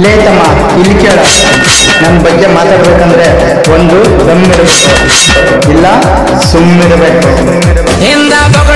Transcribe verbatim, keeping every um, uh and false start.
ಲೇ ತಮ್ಮ ಇಲ್ಲಿ ಕೇಳ, ನನ್ನ ಬಗ್ಗೆ ಮಾತಾಡ್ಬೇಕಂದ್ರೆ ಒಂದು ದಮ್ಮಿರಬೇಕು, ಇಲ್ಲ ಸುಮ್ಮಿರಬೇಕು.